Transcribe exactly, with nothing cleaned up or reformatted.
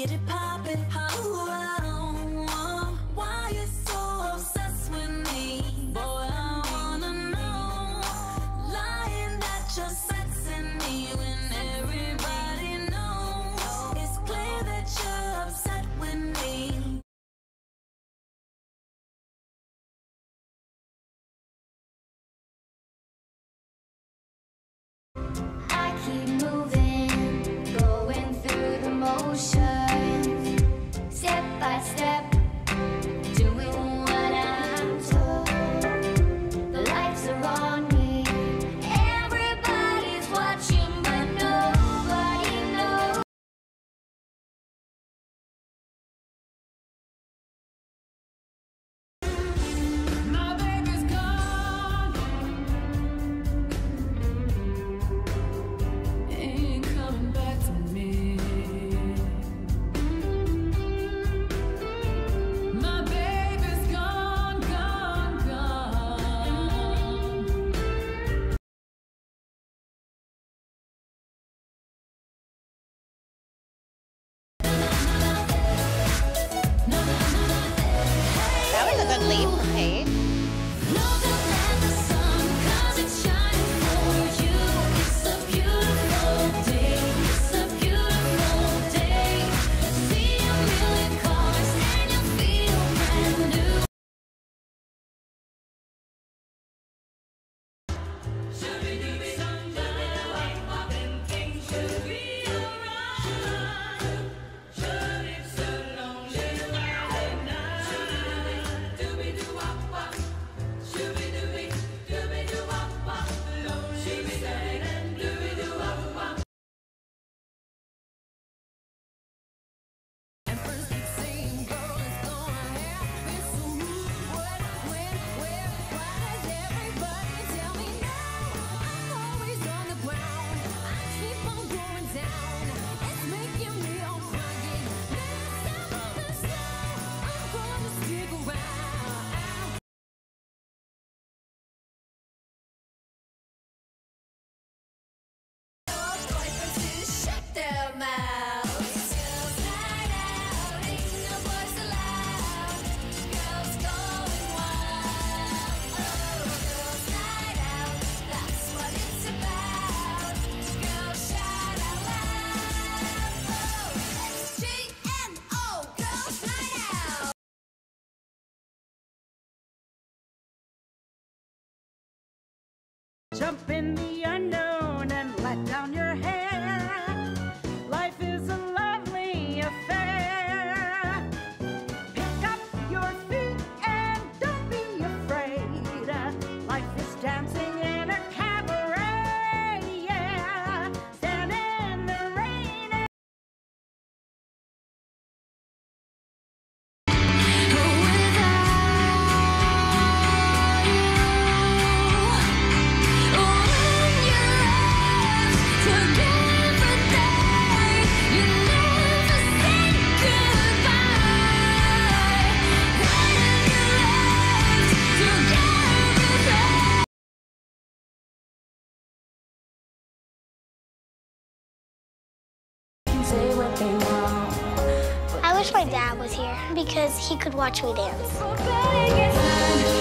get it poppin'. Oh, oh, why you so obsessed with me? Boy, I wanna know. Lying that you're sexing me when everybody knows. It's clear that you're upset with me. I keep moving, going through the motions, step by step, doing what I'm told. The lights are on me, everybody's watching, but nobody knows. My baby's gone, ain't coming back to me. My baby's gone, gone, gone. That was a good leap from Paige. Look up at the sun, 'cause it's shining for you. It's a beautiful day, it's a beautiful day. See a million colors and you feel brand new. Shooby-dooby, shooby-doo-wop-wop, everything should be alright. Should it's a lonely Friday night. Dooby-doo-wop-wop, shooby-dooby, dooby-doo-wop-wop, lonely Friday and dooby-doo-wop-wop. And first keep saying, girl, it's gonna happen soon. What, when, where, why does everybody tell me no? I'm always on the ground, I keep on going down. It's making me all groggy. Next time on the snow, I'm gonna stick around. Boyfriends to shut their mouths. Girls night out, ain't no boys allowed. Girls going wild. Oh, girls night out, that's what it's about. Girls shout out loud. Oh, it's G N O, girls night out. Jump in the unknown and let down your hair. Life is a lovely affair. Pick up your feet and don't be afraid. Life is dancing in a cabaret, yeah. Stand in the rain and Say what they want. I wish my dad was here because he could watch me dance. But better get